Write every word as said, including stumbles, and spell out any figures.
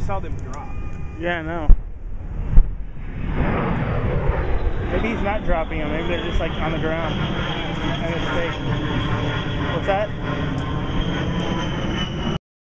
saw them drop. Yeah, I know. Maybe he's not dropping them. Maybe they're just like on the ground. A mistake. What's that?